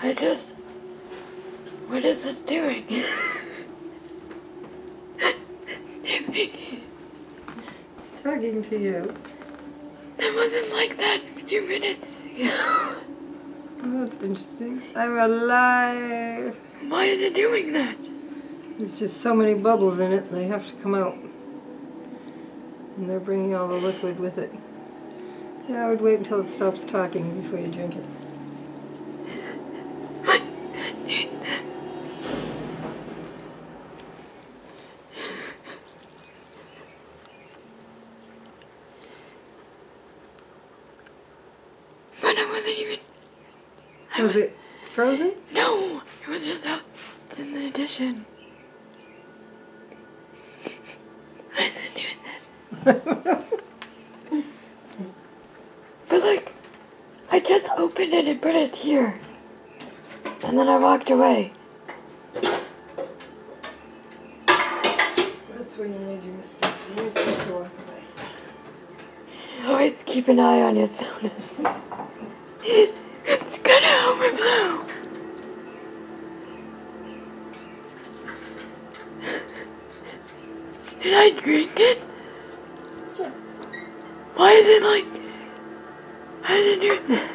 What is this doing? It's talking to you. It wasn't like that a few minutes ago. Oh, that's interesting. I'm alive. Why is it doing that? There's just so many bubbles in it, they have to come out. And they're bringing all the liquid with it. Yeah, I would wait until it stops talking before you drink it. But I wasn't even... Was it frozen? No! It was just out in the addition. Why is it doing that? But like, I just opened it and put it here. And then I walked away. That's where you made your mistake. You weren't supposed to walk away. Always keep an eye on your sodas. It's gonna overflow. Should I drink it? Sure. Why is it like... Why is it doing that?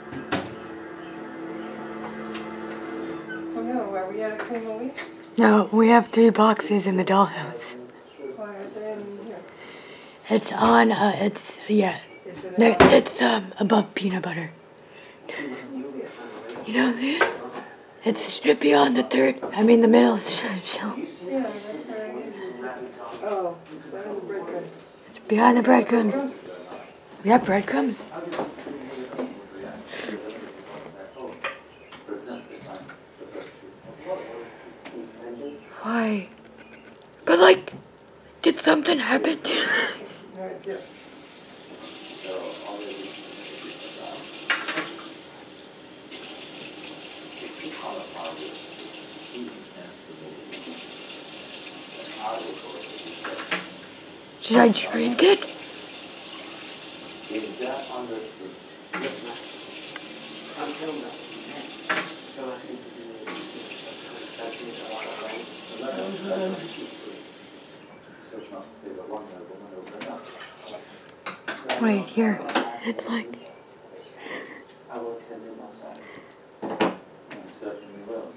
Oh no, are we out of cream of wheat? No, we have 3 boxes in the dollhouse. Why aren't there any in here? It's on, it's, yeah. It's in No, a it's, above peanut butter. You know that? It should be on the the middle shelf. Yeah, that's where I need it. Oh, it's behind the breadcrumbs. It's behind the breadcrumbs. We have breadcrumbs? Why? But like, did something happen to us? Alright, yeah. Should I drink it? Wait, here. It's like... I will tend to myself. I certainly will.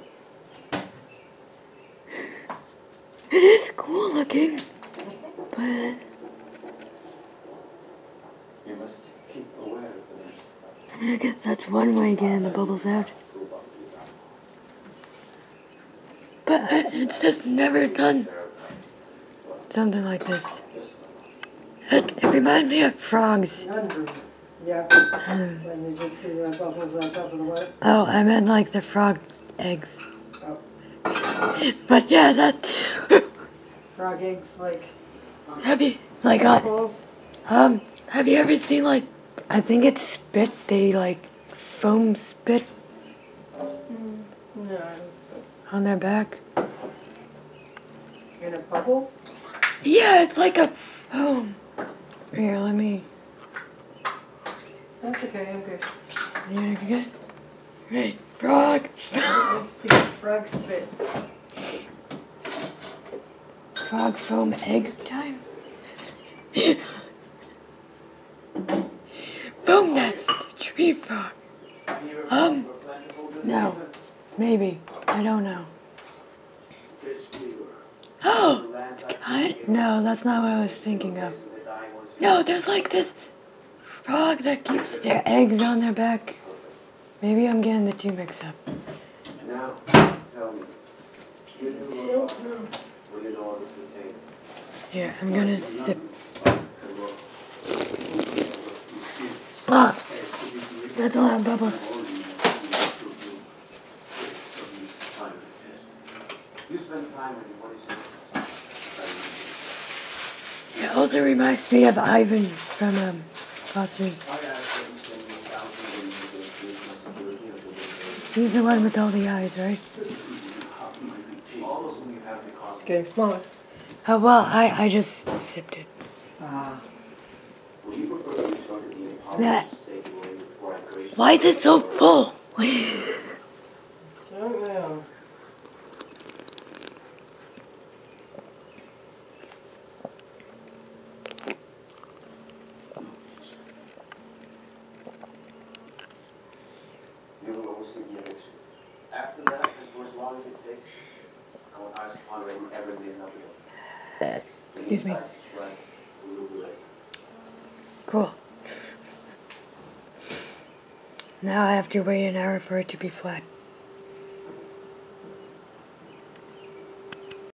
It is cool looking, but... You must keep aware of the I guess that's one way of getting the bubbles out. But it's just never done something like this. It reminds me of frogs. Yeah, when you just see the bubbles on top of the what? Oh, I meant like the frog eggs. Oh. But yeah, that too. Frog eggs, like... Have you, like, balls? have you ever seen, like, I think it's spit, they, like, foam spit No, I don't think so. on their back? In a bubbles? Yeah, it's like a foam. Here, let me... That's okay, I'm good. Yeah, good? Right, frog. I've seen frog spit. Frog foam egg time? Foam nest, tree frog. No, maybe. I don't know. Oh, no, that's not what I was thinking of. No, there's like this frog that keeps their eggs on their back. Maybe I'm getting the two mixed up. Now, tell me. What in order to take? Here, I'm gonna sip. Ah, that's a lot of bubbles. You spend time with your voice. It also reminds me of Ivan from Foster's. He's the one with all the eyes, right? It's getting smaller. Oh, well, I just sipped it. Ah. That. Why is it so full? After that, and for as long as it takes, I want eyes pondering everything in the Excuse me. inside to shrink a little bit. Cool. Now I have to wait an hour for it to be flat.